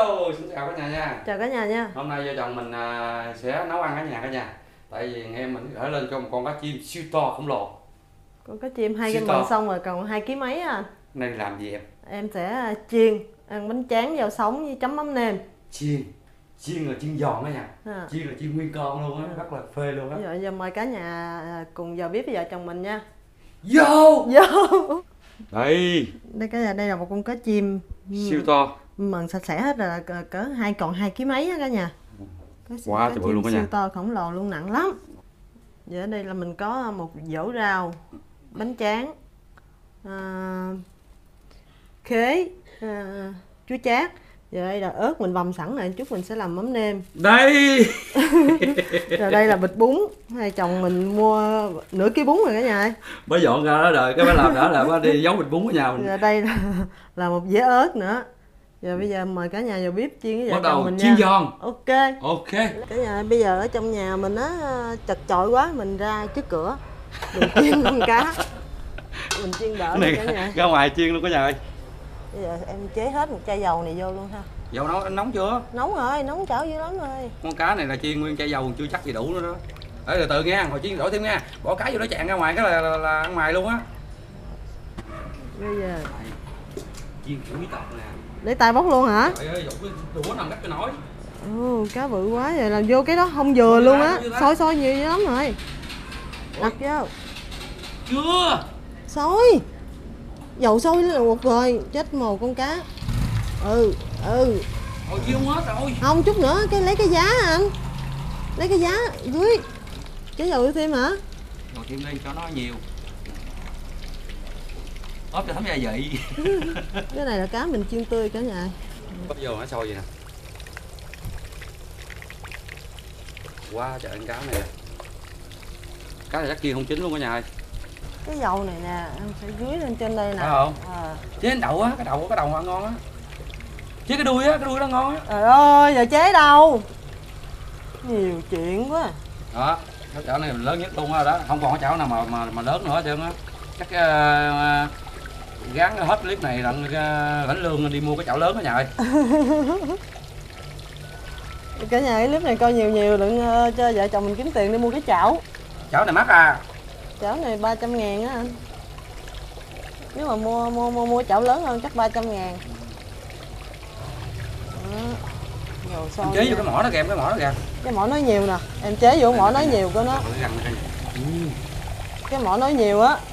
Hello, xin chào cả nhà nha. Chào cả nhà nha. Hôm nay vợ chồng mình sẽ nấu ăn ở nhà cả nhà. Tại vì em mình gửi lên cho một con cá chim siêu to khổng lồ. Con cá chim 2 Siêu kg to. mình xong rồi còn 2 kg mấy à. Này làm gì em? Em sẽ chiên, ăn bánh tráng rau sống với chấm mắm nêm. Chiên là chiên giòn đó nha. À. Chiên là chiên nguyên con luôn á, rất là phê luôn á. Giờ mời cả nhà cùng vào bếp với vợ chồng mình nha. Vô. Vô. Đây. Đây cả nhà, đây là một con cá chim Siêu to. mần sạch sẽ hết rồi, cỡ còn 2 kg mấy á cả nhà. Quá trời bự luôn cả nhà. Siêu to khổng lồ luôn, nặng lắm. Giờ ở đây là mình có một dỗ rau, bánh tráng, khế, chuối chát. Giờ đây là ớt mình bằm sẵn rồi, chút mình sẽ làm mắm nêm. Đây. Rồi đây là bịch bún, hai chồng mình mua nửa ký bún rồi cả nhà ơi. Mới dọn ra đó rồi, cái mới làm đó là mới đi giấu bịch bún ở nhà mình. Giờ đây là một dĩa ớt nữa. Giờ bây giờ mời cả nhà vào bếp chiên với vợ chồng mình nha. Chiên giòn. Ok. Ok. Cả nhà bây giờ ở trong nhà mình á chật chội quá, mình ra trước cửa mình chiên con cá. Mình chiên đỡ Này cả nhà. ra ngoài chiên luôn cả nhà ơi. Bây giờ em chế hết một chai dầu này vô luôn ha. Dầu nóng chưa? Nóng rồi, nóng chảo dữ lắm rồi. Con cá này là chiên nguyên chai dầu chưa chắc gì đủ nữa đó. Để từ từ nha, hồi chiên đổi thêm nha. Bỏ cá vô đó chạn ra ngoài cái là ăn mày luôn á. Bây giờ Chiên kiểu bí tật nè. để tay bóc luôn hả? Trời ơi, đũa nằm cắt cho nổi. Cá bự quá rồi, làm vô cái đó không vừa luôn á. Sôi nhiều lắm rồi. Đặt vô. Chưa. Sôi. Dầu sôi là một rồi, chết màu con cá. Hồi chiên không hết rồi. Không, chút nữa cái lấy cái giá anh. Lấy cái giá dưới. Cái dầu thêm hả? Rồi chiên đi cho nó nhiều. Ốp cho thấm gia vị. Cái này là cá mình chiên tươi cả nhà. Ốp vô nó sôi vậy nè. Quá trời ăn cá này nè. Cá này chắc chiên không chín luôn cả nhà ơi. Cái dầu này nè, em sẽ dưới lên trên đây nè. Phải không? Chế đậu á, cái đầu ăn ngon á. Chế cái đuôi đó ngon á. Trời ơi, giờ chế đâu? Nhiều chuyện quá. Đó, cái chảo này lớn nhất luôn rồi đó, không còn cái chảo nào mà lớn nữa hết trơn á. Chắc gắn hết clip này đặng lãnh lương đi mua cái chảo lớn đó nhà ơi. Cả nhà cái clip này coi nhiều đừng cho vợ chồng mình kiếm tiền đi mua cái chảo. Chảo này mắc à? Chảo này 300.000 á anh. Nếu mà mua chảo lớn hơn chắc 300.000. Dầu sôi. Em chế vô cái mỏ đó kìa, Cái mỏ nói nhiều nè, em chế vô mỏ nói nhiều của nó. Cái mỏ nói nhiều á.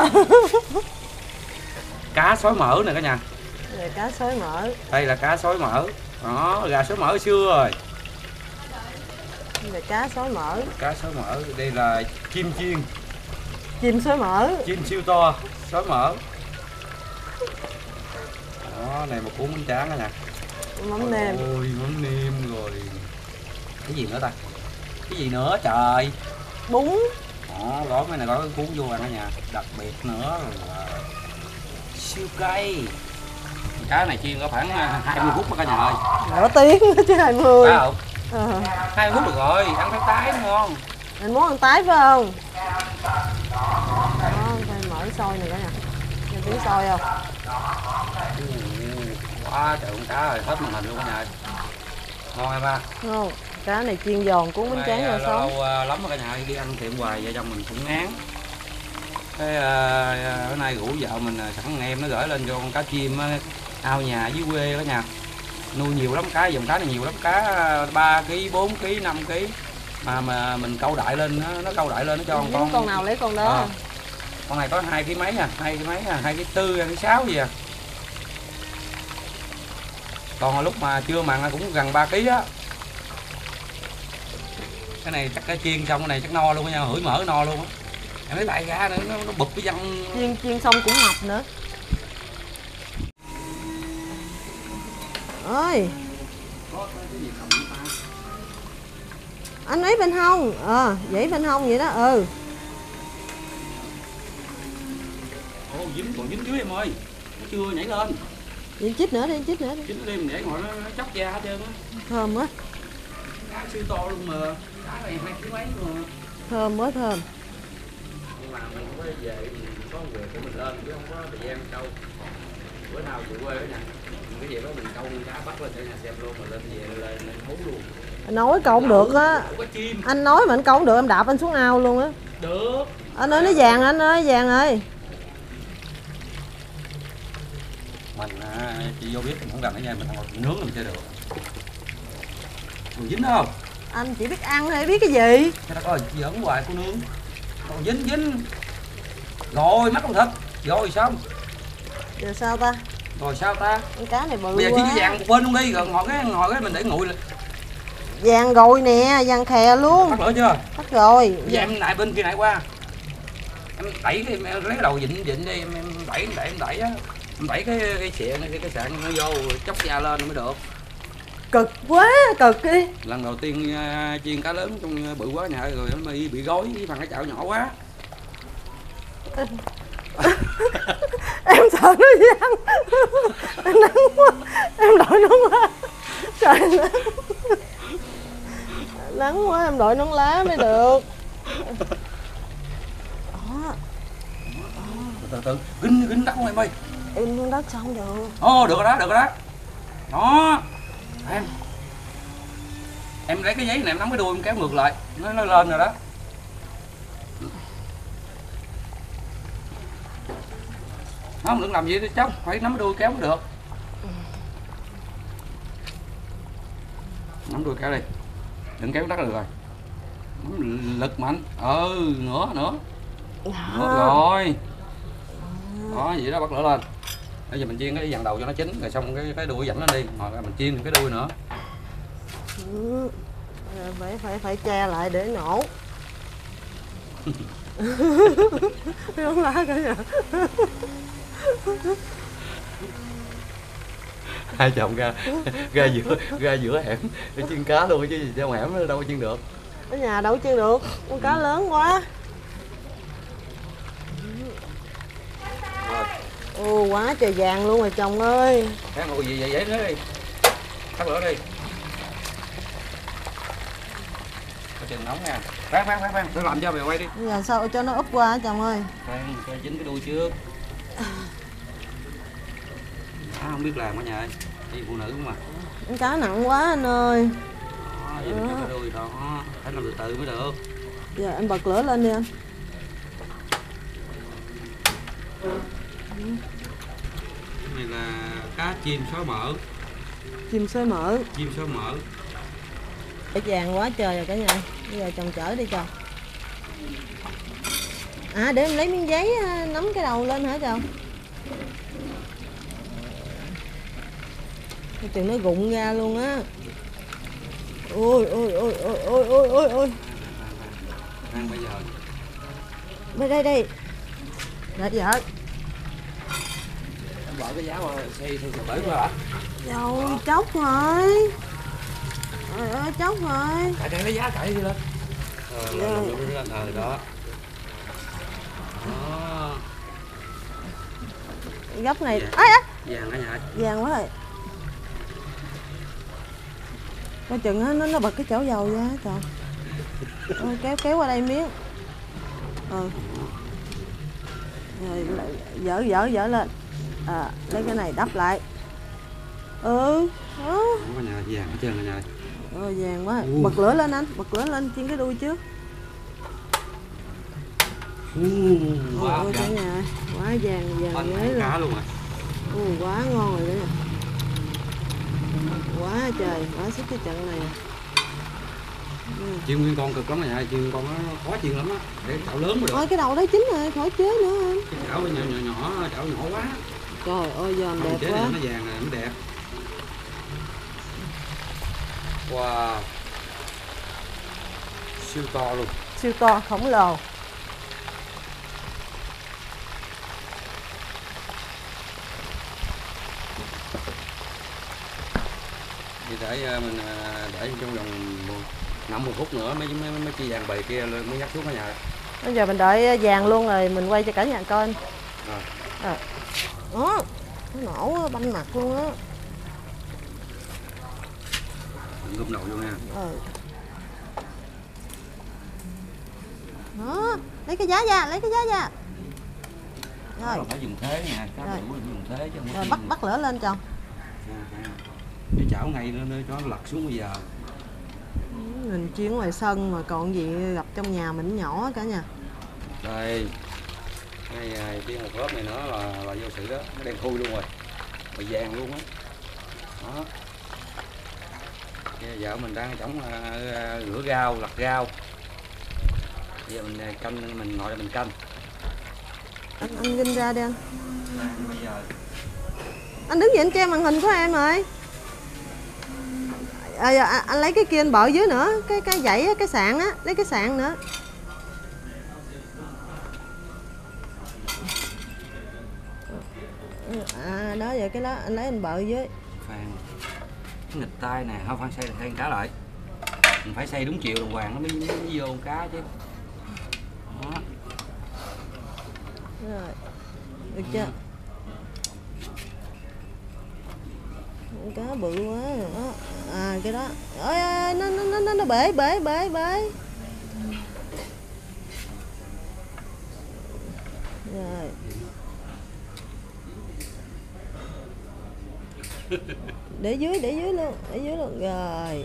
Cá xối mỡ nè cả nhà. Đây là cá xối mỡ. Đây là cá xối mỡ. Đó, gà xối mỡ xưa rồi. Đây là cá xối mỡ. Cá xối mỡ, đây là chim chiên. Chim xối mỡ. Chim siêu to, xối mỡ. Đó, này một cuốn bánh tráng cả nhà. Mắm nêm. Ôi, mắm nêm rồi. Cái gì nữa ta? Cái gì nữa trời? Bún. Đó, gói cái này gói cái cuốn vô ăn cả nhà. Đặc biệt nữa là siêu cay. Cá này chiên có khoảng 20 phút đó cả nhà ơi. Nửa tiếng chứ 20. Phải không? 20 phút được rồi, ăn thái tái nó ngon. Anh muốn ăn tái phải không? Đó, phải mở sôi này cả nhà. Nghe tiếng sôi không? Quá trời con cá rồi, hết màn hình luôn cả nhà ơi. Ngon em ba. Ngon. Cá này chiên giòn cuốn bánh tráng rau sống. Lâu lắm rồi cả nhà ơi, đi ăn tiệm hoài vợ chồng mình cũng ngán. Bữa nay rủ vợ mình sẵn em nó gửi lên cho con cá chim ao nhà dưới quê cả nhà. Nuôi nhiều lắm cá, dòng cá này nhiều lắm, cá 3 kg, 4 kg, 5 kg. Mà mình câu đại lên nó câu đại lên nó cho con nào lấy con đó. Con này có 2 kg mấy nha, 2 kg mấy nha, 2 kg 4, 2 kg 6 gì à. Còn lúc mà chưa mặn cũng gần 3 kg á. Cái này chắc cái chiên xong cái này chắc no luôn nha, hửi mỡ no luôn á. Em lấy lại ra nữa nó bụp cái văn. Chiên xong cũng mập nữa. Ơi. Anh ấy bên hông. Vậy bên hông vậy đó. Ồ, còn dính dưới em ơi. Nó chưa nhảy lên. Vậy chích nữa đi. Chích nó đi mình để ngồi nó chóc da hết trơn á. Thơm quá. Cá siêu to luôn mà. Cá này 2 kg mấy mà. Thơm quá thơm. Nhưng mà mình có về mình có việc của mình lên chứ không có thời gian đâu. Bữa nào về quê đó nha. cái gì đó mình câu cá bắt lên cho nhà xem luôn, mà lên về lên hú luôn. Anh nói câu không được á. Anh nói mà anh câu không được em đạp anh xuống ao luôn á. Được. Anh ơi nó vàng, anh ơi vàng ơi. Mình chị vô biết mình không cần ở nhà mình không nướng mình chơi được. Còn dính không? Anh chỉ biết ăn hay biết cái gì? Cái đó coi giỡn hoài cô nướng. Còn dính. Rồi mắt con thịt. Rồi xong. Giờ sao ta? Rồi sao ta? Con cá này bự Bây giờ quá. chỉ vàng một bên luôn đi, rồi ngồi cái mình để nguội. Vàng rồi nè, vàng khè luôn. Tắt lửa chưa? Tắt rồi. Bây giờ em lại bên kia lại qua. Em đẩy cái em lấy đầu vịn đi, em đẩy á. Em đẩy cái xịa cái sạn nó vô chốc da lên mới được. Cực quá, cực đi. Lần đầu tiên chiên cá lớn trong bự quá nhà rồi nó bị gói với bằng cái chảo nhỏ quá. Em sợ nó văng. Nắng quá. Em đội nón lá. Trời nắng. Nắng quá em đội nón lá mới được. Đó. Từ ginh đất không em ơi. Em luôn đất xong được. Ồ được rồi đó. Đó. Em lấy cái giấy này em nắm cái đuôi em kéo ngược lại, nó lên rồi đó. Không đừng làm gì đi chốc, phải nắm cái đuôi kéo mới được. Nắm đuôi kéo đi, đừng kéo đất được rồi. Nắm lực mạnh, nữa rồi. Đó vậy đó, bắt lửa lên. Bây giờ mình chiên cái dàn đầu cho nó chín, rồi xong cái đuôi dẫn nó đi, rồi mình chiên cái đuôi nữa. Phải che lại để nổ. Nón lá cả nhà. Hai chồng ra giữa hẻm để chiên cá luôn chứ gì trong hẻm nó đâu có chiên được. Ở nhà đâu chiên được, con cá lớn quá. Ồ quá trời vàng luôn rồi chồng ơi. Cái ngồi gì vậy thế đi. Tắt lửa đi. Chừng nóng nha. Khoan, tôi làm cho mày quay đi. Bây giờ sao cho nó úp qua chồng ơi. Khoan, cho dính cái đuôi trước. Không biết làm cả nhà ơi. Đi phụ nữ không à. Con cá nặng quá anh ơi. Đó, vậy mình cái đuôi đó. Phải làm từ từ mới được. Giờ anh bật lửa lên đi anh. Cái này là cá chim xóa mỡ. Chim xóa mỡ. Chim xóa mỡ. Để vàng quá trời rồi cả nhà. Bây giờ chồng chở đi chồng. À để em lấy miếng giấy nắm cái đầu lên hả chồng? Cái chừng nó rụng ra luôn á. Ôi. Ăn bây giờ. Bên đây. Để vợ. Em bỏ cái giá qua xây theo bể qua hả? Rồi chốc rồi. Trời ơi chốc rồi. Cậy lấy giá cậy đi lên. Lên đó. Đó. Góc này. Vàng cả nhà. Vàng quá rồi. Coi chừng nó bật cái chảo dầu ra trời. Kéo qua đây miếng. Rồi dở lên. Lấy cái này đắp lại. Đó. Cả nhà vàng hết trơn cả nhà. Rồi vàng quá. Bật lửa lên anh, bật lửa lên chiên cái đuôi trước. Ôi cả nhà, quá vàng nhớ rồi. Cá luôn rồi. Quá ngon rồi đó. Quá trời, quá sức cái trận này. Chiên nguyên con cực lắm này, chiên con nó khó chiên lắm á, để chảo lớn mới được. Ôi cái đầu đấy chín rồi, khỏi chế nữa anh. Cái chảo nhỏ, chảo nhỏ quá. Trời ơi giòn đẹp chế quá. nó vàng này mới đẹp. Wow. Siêu to luôn. Siêu to, khổng lồ. Thì để mình để trong vòng 50 phút nữa mới chi vàng bầy kia mới nhắc xuống cả nhà. Bây giờ mình đợi vàng luôn rồi mình quay cho cả nhà coi. Đó, nó nổ banh mặt luôn á. Gom đầu vô nha. Đó, lấy cái giá ra. Rồi. Phải dùng thế nha, cá đủ dùng thế chứ không rồi bắt lửa lên chồng. Cái chảo ngay nó cho nó lật xuống bây giờ. Mình chiên ngoài sân mà còn gì gặp trong nhà mình nhỏ cả nhà. Đây. Ngay chiên một lớp này nữa là vô sự đó, nó đen thui luôn rồi. Màu vàng luôn á. Đó. Bây giờ mình đang trong rửa rau, lặt rau. Bây giờ mình canh, mình ngồi đây mình canh. Anh vinh ra đi anh. Bây giờ Anh đứng dậy anh che màn hình của em rồi. Anh lấy cái kia anh bợ dưới nữa, cái dãy á, cái sạn á, lấy cái sạn nữa. Đó vậy cái đó anh lấy anh bợ dưới. Phan cái nghịch tay nè, không Phan xây cá lại. Mình phải xây đúng chiều đàng hoàng nó mới vô con cá chứ. Đó. Rồi. Được chưa? Cá bự quá nữa. Cái đó. Ôi nó bể. Rồi. Để dưới luôn, rồi.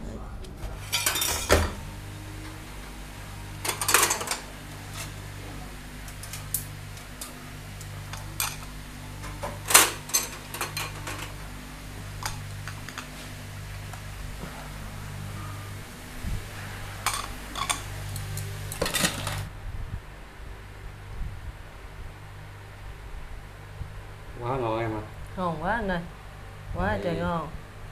Quá ngon em ạ. Ngon quá anh ơi. Quá trời ngon.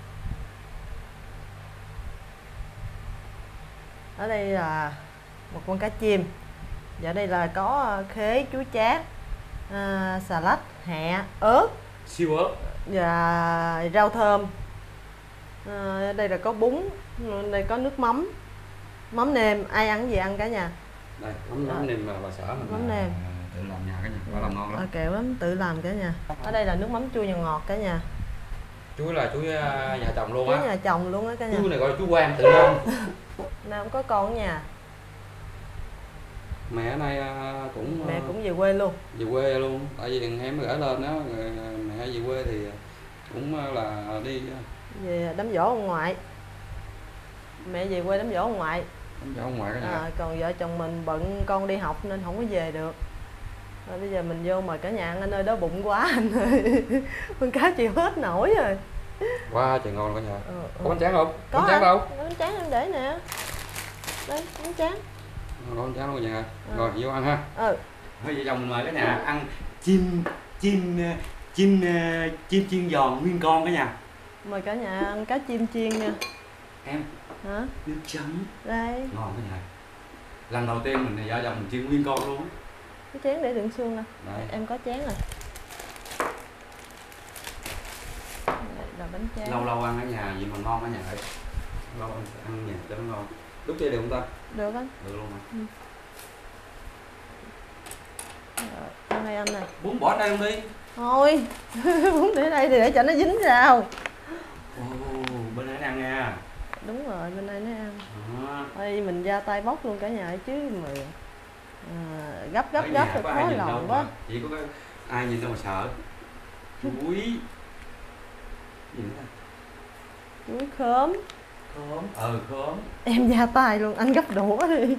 Ở đây là một con cá chim. Và đây là có khế, chuối chát, xà lách, hẹ, ớt, Siêu ớt và rau thơm. Đây là có bún, đây có nước mắm, mắm nêm. Ai ăn gì ăn cả nhà. đây mắm nêm mà bà xã mình Mắm nêm tự làm nhà cả nhà, bà làm ngon lắm. kẹo lắm, tự làm cả nhà. Ở đây là nước mắm chua nhà ngọt cả nhà. Chuối là chuối nhà chồng luôn Chuối á. nhà chồng luôn á cả nhà. Chuối này gọi là chuối Quang tự làm. Nào không có con ở nhà. Mẹ ở đây cũng Mẹ cũng về quê luôn. về quê luôn, tại vì em gửi lên đó, mẹ về quê thì cũng là đi Về đám giỗ ông ngoại. Mẹ về quê đám giỗ ông ngoại. đám giỗ ông ngoại cả nhà. Còn vợ chồng mình bận con đi học nên không có về được. Bây giờ mình vô mời cả nhà ăn, anh ơi đói bụng quá anh ơi. Con cá chịu hết nổi rồi. Quá trời ngon cả nhà. Có bánh tráng không? Có Bánh tráng đâu? bánh tráng em để nè. Đây bánh tráng. Ngon bánh tráng luôn cả nhà. Rồi vô ăn ha. Thôi vợ chồng mình mời cả nhà ăn chim chiên giòn nguyên con cả nhà. Mời cả nhà ăn cá chim chiên nha. Em Hả? nước chấm Đây. ngon cả nhà. Lần đầu tiên mình vợ chồng mình chiên nguyên con luôn. Cái chén để đựng xương nè. Em có chén rồi. Đây là bánh tráng. Lâu lâu ăn ở nhà gì mà ngon ở nhà vậy. Lâu ăn nhà cho nó ngon. Đút chơi được không ta? Được anh. Được luôn mà. Rồi, ăn đây anh này. Bún bỏ đây luôn đi. Thôi, bún để đây thì để cho nó dính rau. Bên đây ăn nha. Đúng rồi, bên đây nó ăn. Đây mình ra tay bóc luôn cả nhà chứ mà gấp thì khó lòng quá. Chỉ có ai nhìn đâu mà sợ. Chuối. Gì nữa? Chuối khóm. Khóm. Em ra tay luôn, anh gấp đũa đi.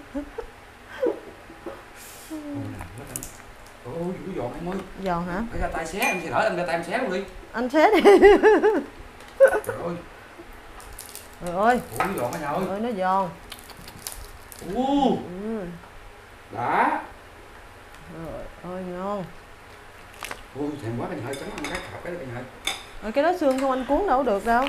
Ôi, giòn em ơi. Giòn hả? Phải ra tay xé, em xin lỗi em ra tay em xé luôn đi. Anh xé đi. Trời ơi. Trời ơi. Ôi, giòn cả nhà ơi. Ôi, nó giòn. Đã. Rồi, ôi ngon. Ôi, thèm quá cả nhà ơi, chấm ăn cái khạp cái đi cả nhà ơi. Rồi cái đó xương không anh cuốn đâu được đâu.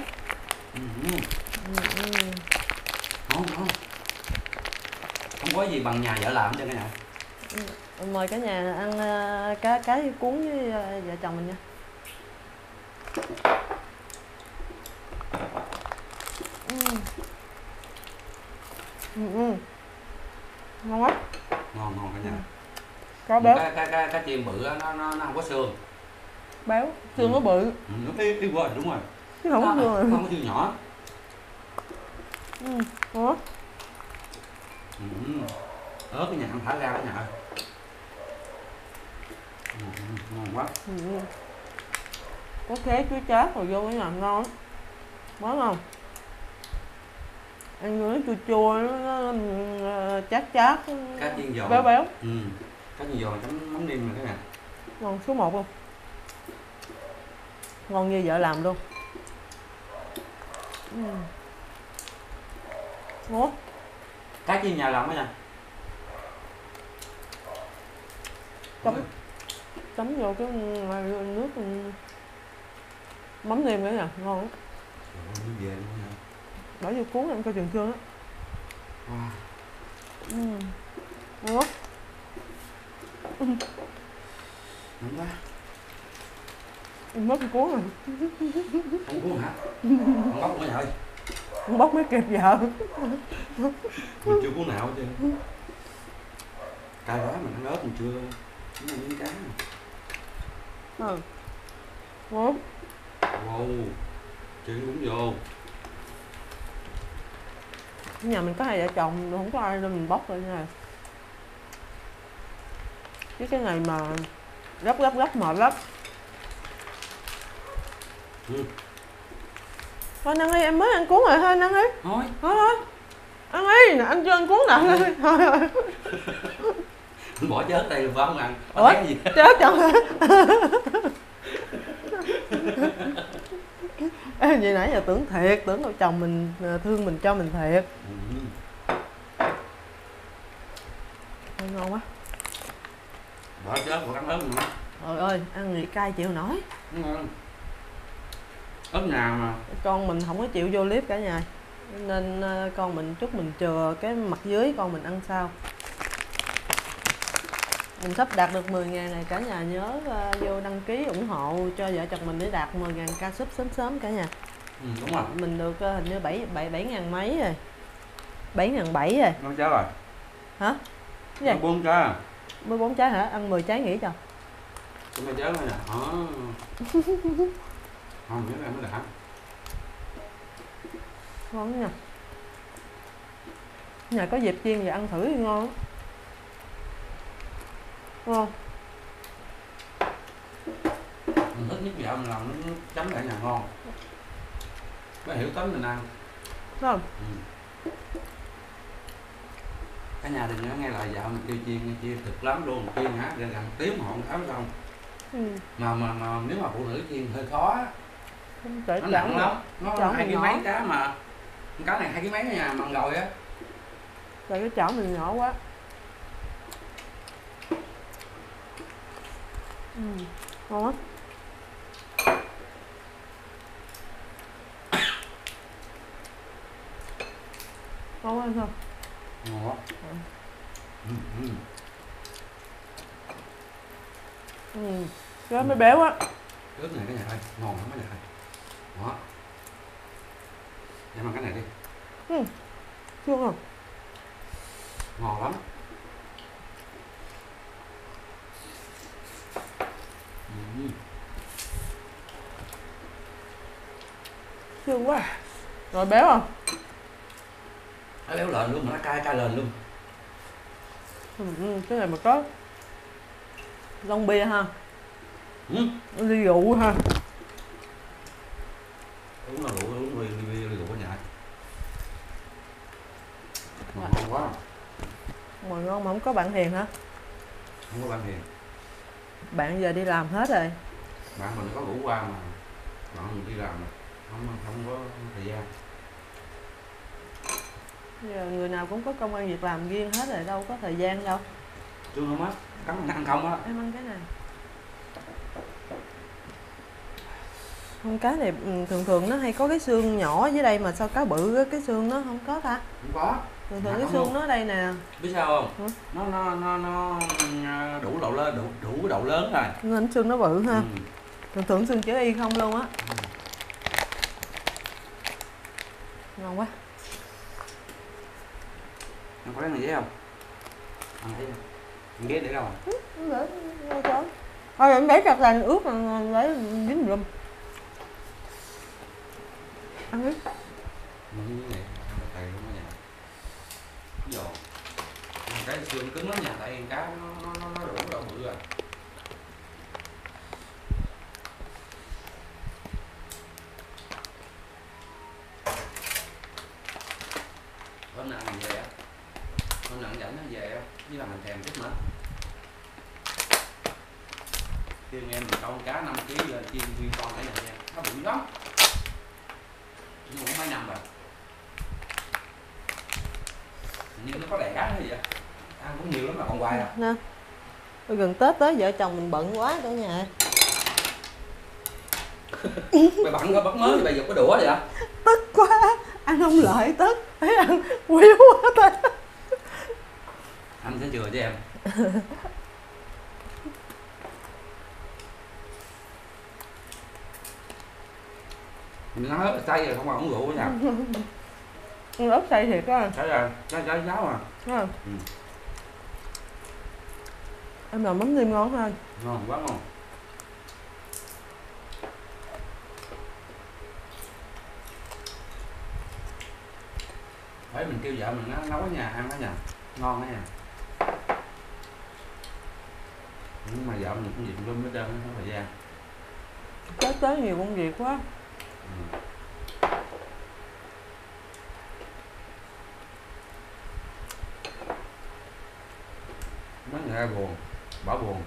Ngon. Không có gì bằng nhà vợ làm cho cả nhà. Mời cả nhà ăn cá cuốn với vợ chồng mình nha. Ngon quá. Ngon cả nhà. Có béo. Cá chim bự nó không có xương. Béo, xương nó bự. Nó y quá đúng rồi. Chứ không có xương rồi. Không có xương nhỏ. Ủa? Ớt cái nhà ăn thả ra cái nhà ơi. Ngon quá. có khế chuối chát rồi vô cái làm ngon lắm. Món không? Ăn nó chua chua, nó chát chát, Cá chiên giòn. béo béo. Ừ. Cá chiên giòn chấm mắm nêm rồi cái nè. Ngon số 1 luôn. Ngon như vợ làm luôn. Ngon. Cá chiên nhà làm á nha. Chấm vô cái nước mắm nêm cái nè, ngon lắm. Về luôn nha. Bỏ vô cuốn ăn coi chừng chua á. Wow. Ngon. Ngon quá. Mất cái cuốn rồi. Không cuốn hả? Không bóc nữa ơi. Không bóc mới kịp vợ. Mình chưa cuốn nào hết trơn. Cay quá mình ăn ớt mình chưa. Nó là miếng cá. Ngon. Wow. Chuyện đúng vô. Nhà mình có hai vợ chồng, không có ai nên mình bóc rồi nha. Cái này mà gấp mệt lắm. Thôi ăn đi, em mới ăn cuốn rồi, thôi ăn đi. Thôi. Ăn đi, anh chưa ăn cuốn nào. Thôi. Bỏ chết đây phải không ăn? Ủa? Gì? Chết rồi. Ê, vậy nãy giờ tưởng đâu chồng mình thương mình cho mình thiệt. Ngon quá. Bỏ chết còn ăn ớt nữa. Trời ơi, ăn gì cay chịu nổi. Ngon. Ớt nhà mà. Con mình không có chịu vô clip cả nhà. Nên con mình chút mình chừa cái mặt dưới con mình ăn sau. Mình sắp đạt được 10.000 này cả nhà nhớ vô đăng ký ủng hộ cho vợ chồng mình để đạt 10.000 ca sub sớm cả nhà. Đúng rồi. Mình được hình như 7.000 mấy rồi. 7.700 rồi. Nó trái rồi. Hả? Cái gì? 4 trái à? 14 trái hả? Ăn 10 trái nghỉ cho. Cái mấy trái thôi nè. Không, nhớ ra mới đã. Ngon nha. Nhà có dịp chiên thì ăn thử thì ngon lắm. Ngon. Mình thích nhất vợ mình làm nó chấm lại nhà ngon. Có hiểu tính mình ăn. Đúng không? Cả nhà đừng nghe lời vợ mình kêu chiên cực lắm luôn, chiên hả gần tiếng họ không xong. Mà nếu mà phụ nữ chiên hơi khó á. Nó nặng lắm. Nó 2 kg mấy cá mà. Cá này 2 kg mấy ở nhà mặn rồi á. Tại cái chảo mình nhỏ quá. Ngon quá. Ngon quá sao? Ngon quá. Cái mới béo á. Ướp này cái nhà ơi, ngon lắm cái nhà ơi. Đó. Em ăn cái này đi. Chưa không? Ngon lắm. Sương quá. Rồi béo không? Nó béo lên luôn mà nó cay lên luôn. Cái này mà có lon bia ha. Ly rượu ha. Uống là rượu, uống ly rượu ở nhà. Ngon quá. Mà ngon mà không có bạn Hiền hả? Không có bạn Hiền. Bạn giờ đi làm hết rồi. Bạn mình có rủ qua mà bạn mình đi làm mà không có thời gian. Giờ người nào cũng có công ăn việc làm riêng hết rồi, đâu có thời gian đâu. Chưa không á? Cắn ăn không á? Em ăn cái này. Con cá này thường nó hay có cái xương nhỏ dưới đây mà sao cá bự cái xương nó không có ta? Không có. Thường cái xương nó ở đây nè. Biết sao không? Nó đủ độ lớn, đủ cái độ lớn rồi. Nên xương nó bự ha. Thường xương chữ Y không luôn á. Ngon quá. Em có cái này dễ không? Ăn thấy không? Em ghét để đâu à? Để ngồi chỗ. Thôi em để chặt lành ướt mà để dính lùm. Ăn đi. Cái này tay luôn đó nha. Giò. Cái xương cứng lắm nha, tại cá nó đủ độ bự rồi. hôm nào mình về á, hôm nào dẫn nó về á, với là mình thèm chút nữa. Kêu em mình câu cá 5 kg lên chiên nguyên con ở nhà nha, nó bự lắm. Nhưng cũng mấy năm rồi. Nhưng nó có đẻ hay gì vậy? Ăn cũng nhiều lắm mà còn hoài à. Nè. Gần Tết tới vợ chồng mình bận quá cả nhà. Mày bận có bắt mới bây giờ có đũa vậy? Tức quá, ăn không lợi tức, thấy ăn quýu quá ta. Anh sẽ chừa cho em. Mình nói ớt cay rồi không còn uống rượu nữa nha. Ăn ớt xay thiệt á. Trái rồi, trái giáo à. Đúng không? Ừ. Em làm mắm nêm ngon hơn. Ngon quá ngon. Đấy mình kêu vợ mình nấu ở nhà ăn ở nhà, ngon ở nhà. Nhưng mà vợ mình cũng việc luôn hết trơn, không có thời gian. Tết tới nhiều công việc quá. Ừ. Mấy người buồn, bỏ buồn.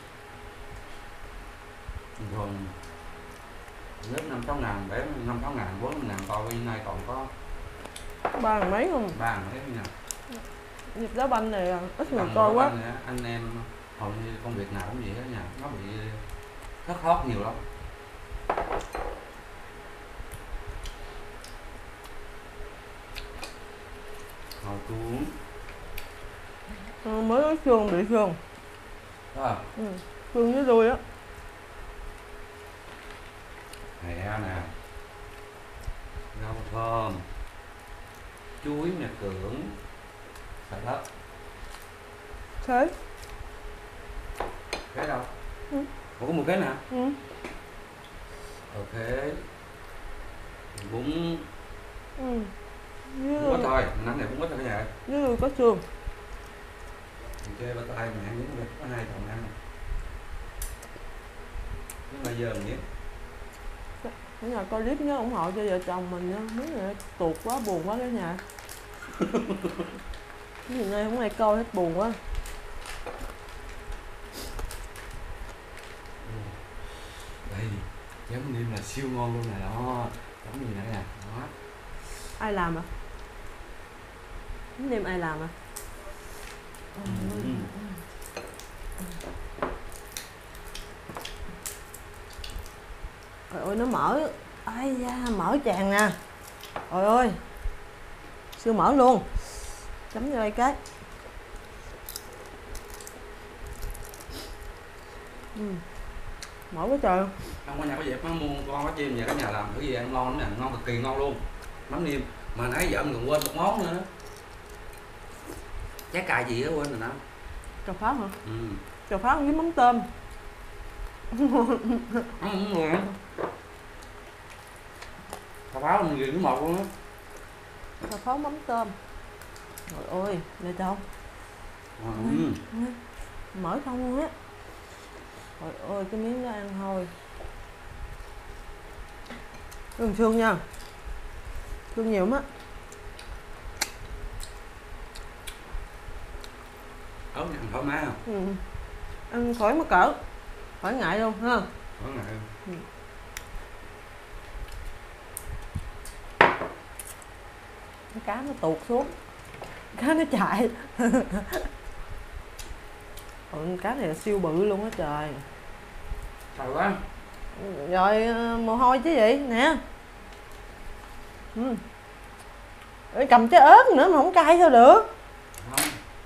Thường lớp 5-6 ngàn, để 5-6 ngàn, 4-5 ngàn to, bây nay còn có 3 mấy không? 3 ngàn hết nha. Nhịp đá banh này ít người Còn coi quá. anh em hầu như công việc nào cũng vậy hết nha, nó bị thất thoát nhiều lắm. Hồi cuốn Mới có xương bị xương. đó à. Ừ. Xương với đuôi á. Hẹ nè, rau thơm, chuối nè, cưỡng, xà lách. Thế. Cái đâu? Ừ. Ủa có một cái nè. Ừ. Ok. Bún. Ừ. Bún ít thôi, nắm này bún ít thôi cả nhà. Với đuôi có xương. Ok, bắt tay mình ăn miếng đi, có 2 chồng ăn. Nhưng mà giờ mình nhé. Cả nhà coi clip nhớ ủng hộ cho vợ chồng mình nha. Mấy người tuột quá buồn quá cả nhà. Cái gì nay không ai coi hết buồn quá. Đây, chấm niêm là siêu ngon luôn nè đó. Chấm gì nè nè, đó. Ai làm à? Nêm ai làm à? Ừ. Trời ơi nó mỡ. Ai da, mỡ tràn nè. Trời ơi. Siêu mỡ luôn. Chấm vô đây cái. Mỡ quá trời. Không có nhà có dẹp nó mua con cá chim về cả nhà làm thử gì ăn ngon lắm nè, ngon cực kỳ ngon luôn. Mắm niêm, mà nãy vợ mình còn quên một món nữa đó. Trái cà gì đó quên rồi đó. Cà pháo hả? Ừ. Cà pháo với mắm tôm. Đúng rồi. Cà pháo mình ghiền cái một luôn á. Cà pháo mắm tôm. Trời ơi, để đâu? Ừ. Mỡ không luôn á. Trời ơi, cái miếng đó ăn thôi. Đừng xương nha. Xương nhiều lắm á. Ớt này ăn thoải mái không? Ừ. Ăn khỏi mắc cỡ. Khỏi ngại luôn ha. Khỏi ngại không? Ừ. Con cá nó tuột xuống. Cá nó chạy. Con cá này là siêu bự luôn á trời. Trời quá. Rồi mồ hôi chứ gì nè. Ừ. Rồi cầm trái ớt nữa mà không cay sao được. Không.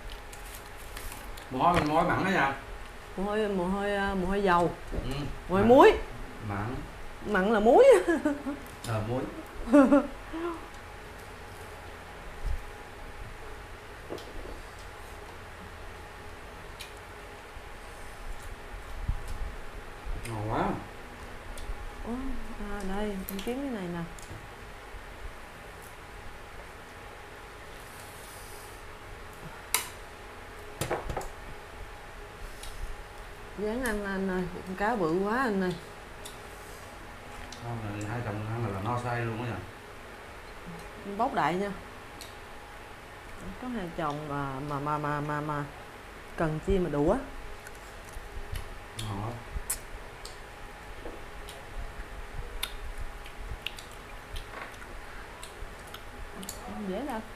Mồ hôi mặn đó nha. Mồ hôi dầu. Ừ. Mồ hôi muối. Mặn. Mặn là muối. Muối. Ngon quá. Ủa, đây em kiếm cái này nè. Dán anh ơi, con cá bự quá anh ơi. Hai chồng ăn là no say luôn á nha. Em bóc đại nha. Có hai chồng mà cần chi mà đũa. Ngon quá. Không dễ đâu.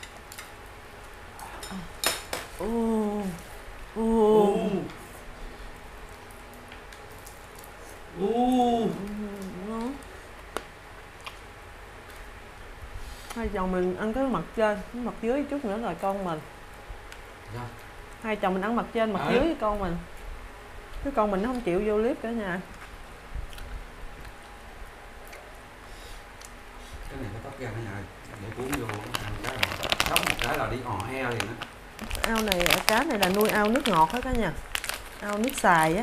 Ô ô ngon. Hai chồng mình ăn cái mặt trên, cái mặt dưới chút nữa là con mình. Dạ. Hai chồng mình ăn mặt trên, mặt dưới với con mình. Cái con mình nó không chịu vô clip cả nhà. Cái này phải tóc ra cả nhà ơi, để cuốn vô ăn cái là đóng một cái là đi hò he liền á. Ao này, cá này là nuôi ao nước ngọt hết cả nhà, ao nước xài á.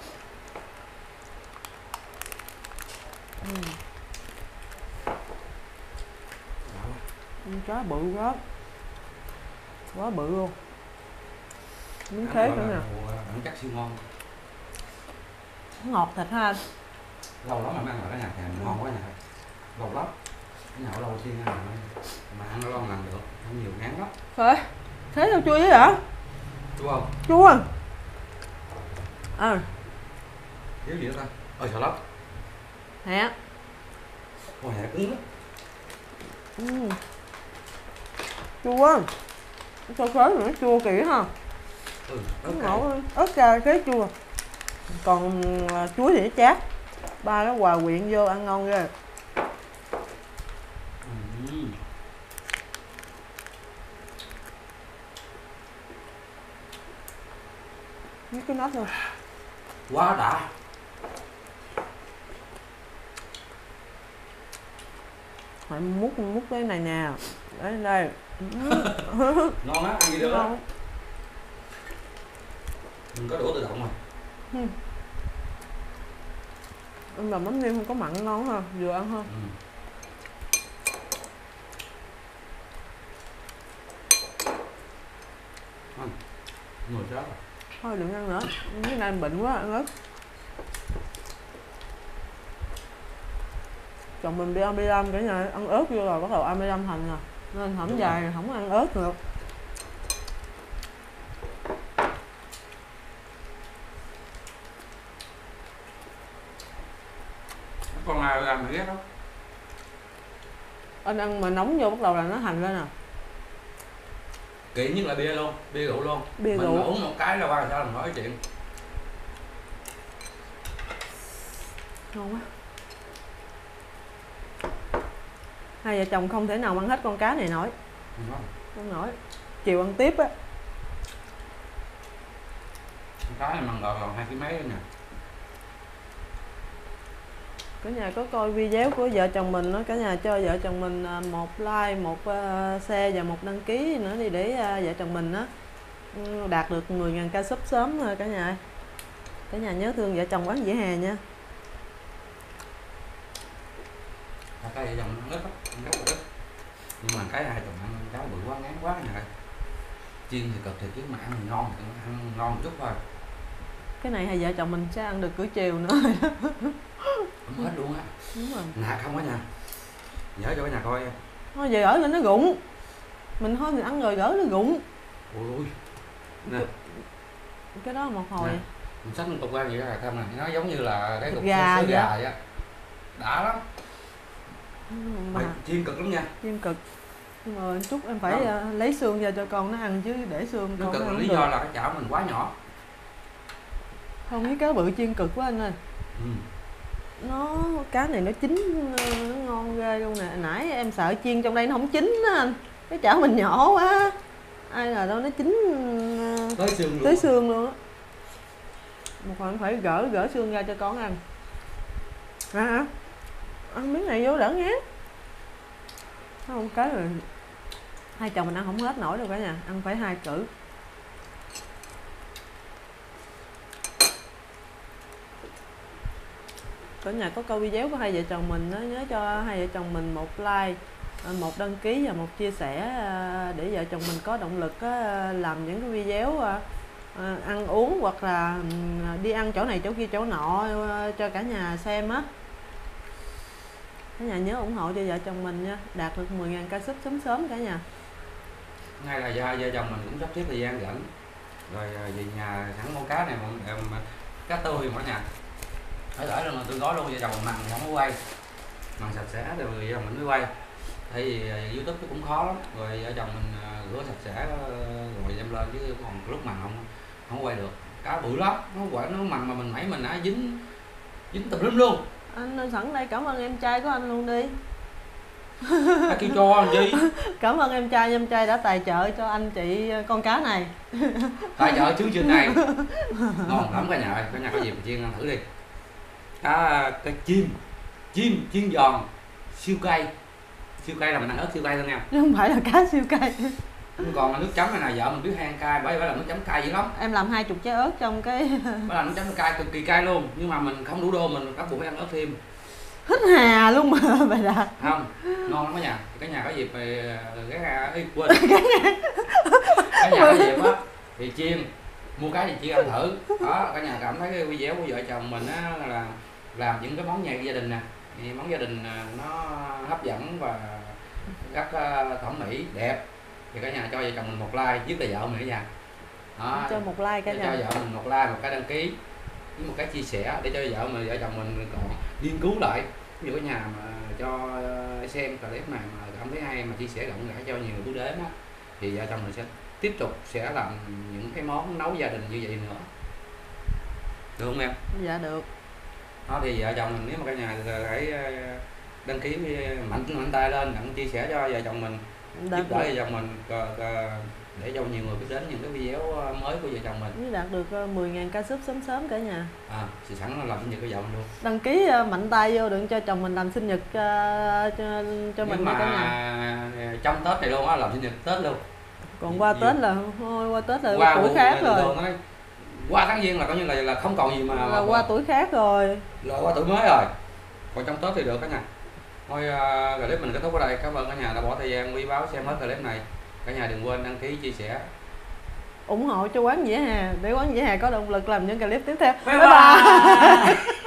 Cá bự quá bự luôn, miếng khế nữa nè. Ăn chắc siêu ngon. Ngọt thịt ha anh. Lâu lắm mà ăn ở cái nhà hàng ngon quá nhà. Lâu lắm. Cái nhà ở lâu tiên ăn mà ăn nó ngon làm được, không nhiều ngán lắm. Khế đâu chua vậy hả? Chua không? Chua. Thiếu gì nữa ta? Ôi sợ lắm. Hẹ. Ôi hẹ cứng lắm. Chua. Sao khế nữa chua kỹ ha. Ngọt, ớt cay khế chua. Còn chuối thì nó chát. Ba nó hòa quyện vô ăn ngon ghê. Với cái nắp luôn. Quá đã. Phải múc cái này nè. Đấy đây. Ngon á, ăn gì được á. Ngon. Mình có đũa tự động mà. Ăn làm mắm nêm không có mặn ngon ha, vừa ăn ha. Ngồi chết rồi. Thôi đừng ăn nữa, cái này em bệnh quá, ăn ớt. Chồng mình bị amiram cả nhà, ăn ớt vô rồi bắt đầu amiram thành rồi. Nên hổng dài rồi không ăn ớt được. Con nào làm mà ghét đó. Anh ăn mà nóng vô bắt đầu là nó hành lên à. Kỹ nhất là bia luôn, bia rượu luôn. Bia mình rượu. uống một cái là qua sao làm nói chuyện. Ngon quá. Hai vợ chồng không thể nào ăn hết con cá này nổi. Không nổi. Chiều ăn tiếp á. Con cá này mặn gọn 2 kg mấy nè. Cả nhà có coi video của vợ chồng mình đó, cả nhà cho vợ chồng mình một like, một share và một đăng ký nữa đi để vợ chồng mình á đạt được 10.000 ca sub sớm cả nhà. Cả nhà nhớ thương vợ chồng quán vỉa hè nha. Cái vợ chồng ăn ít lắm, ăn rất là ít. Nhưng mà cái hai chồng ăn cá bự quá ngán quá nè. Chiên thì cực thì chứ mà ăn ngon thì ăn ngon một chút thôi. Cái này hai vợ chồng mình sẽ ăn được cỡ chiều nữa. Không hết luôn á. Đúng rồi. Nạt không á nhà. Nhớ cho cả nhà coi. Thôi về gỡ lên nó rụng. Mình thôi mình ăn rồi gỡ nó rụng. Ôi nè. Cái đó một hồi. Nè. Mình xách tục ra vậy là không nè, nó giống như là cái cục gà sữa gà vậy á. Đã lắm. Mà chiên cực lắm nha. chiên cực. Nhưng mà chút em phải lấy xương ra cho con nó ăn chứ để xương nó con cực nó là ăn lý được. do là cái chảo mình quá nhỏ. Không, cái cá bự chiên cực quá anh ơi. Nó cá này nó chín nó ngon ghê luôn nè. Nãy em sợ chiên trong đây nó không chín á anh. Cái chảo mình nhỏ quá. Ai ngờ đâu nó chín tới xương luôn á. Một hồi phải gỡ xương ra cho con ăn. Hả? Ăn miếng này vô đỡ ngán. Không cái rồi hai chồng mình ăn không hết nổi đâu cả nhà, ăn phải 2 cữ. Cả nhà có coi video của hai vợ chồng mình đó, nhớ cho hai vợ chồng mình một like, một đăng ký và một chia sẻ để vợ chồng mình có động lực làm những cái video ăn uống hoặc là đi ăn chỗ này chỗ kia chỗ nọ cho cả nhà xem á. Cả nhà nhớ ủng hộ cho vợ chồng mình nha, đạt được 10.000 ca sub sớm cả nhà. ngay là vợ chồng mình cũng sắp xếp thời gian rảnh rồi về nhà sẵn con cá này mà cá tươi mà nhà phải gửi luôn tôi gói luôn, vợ chồng mình mặn thì không có quay, mặn sạch sẽ rồi vợ chồng mình mới quay. Tại vì YouTube cũng khó lắm, rồi vợ chồng mình rửa sạch sẽ rồi đem lên, chứ còn lúc mặn không quay được. Cá bự lắm, nó quậy nó mặn mà mình nãy mình đã dính tùm lum luôn. Anh sẵn đây cảm ơn em trai của anh luôn đi. Ai kêu cho làm gì? Cảm ơn em trai đã tài trợ cho anh chị con cá này. Tài trợ chương trình này ngon lắm cả nhà có dịp chiên ăn thử đi. Cá chim chiên giòn siêu cay là mình ăn ớt siêu cay thôi nha, chứ không phải là cá siêu cay. Còn là nước chấm này là vợ mình biết hay ăn cay, bởi vậy là nước chấm cay dữ lắm. Em làm 20 trái ớt trong cái Bởi là nước chấm cay cực kỳ cay luôn, nhưng mà mình không đủ đô, mình bắt buộc phải ăn ớt thêm. hít hà luôn mà bà Đạt. Không, ngon lắm cả nhà có dịp thì quên cả nhà có dịp á thì chiên, mua cái thì chiên ăn thử. Đó, cả nhà cảm thấy cái video của vợ chồng mình á là làm những cái món nhạc gia đình nè, thì món gia đình nó hấp dẫn và rất thẩm mỹ đẹp, thì cả nhà cho vợ chồng mình một like, nhất là vợ mình cả nhà. Đó, cho một like cả nhà, cho vợ mình một like, một cái đăng ký với một cái chia sẻ để cho vợ chồng mình còn nghiên cứu lại. Ví dụ cả nhà mà cho xem clip này mà cảm thấy hay mà chia sẻ rộng rãi cho nhiều đứa đến á, thì vợ chồng mình sẽ tiếp tục sẽ làm những cái món nấu gia đình như vậy nữa, được không em? Dạ được. Đó thì vợ chồng mình nếu mà cả nhà phải đăng ký mạnh tay lên đặng chia sẻ cho vợ chồng mình, giúp đỡ vợ chồng mình để cho nhiều người biết đến những cái video mới của vợ chồng mình. Nếu đạt được 10.000 ca sub sớm cả nhà. Thì sẵn làm sinh nhật cho vợ mình luôn. Đăng ký mạnh tay vô đừng cho chồng mình làm sinh nhật cho mình mà cả nhà. trong Tết này luôn á, làm sinh nhật Tết luôn. Còn qua Tết là thôi, qua Tết là qua tuổi khác rồi. Qua tháng Giêng là coi như là không còn gì mà qua tuổi khác rồi. Là qua tuổi mới rồi. Còn trong Tết thì được cả nhà. Thôi clip mình kết thúc ở đây. Cảm ơn cả nhà đã bỏ thời gian quý báu xem hết clip này. Cả nhà đừng quên đăng ký, chia sẻ, ủng hộ cho quán Dĩa Hà để quán Dĩa Hà có động lực làm những clip tiếp theo. Bye bye.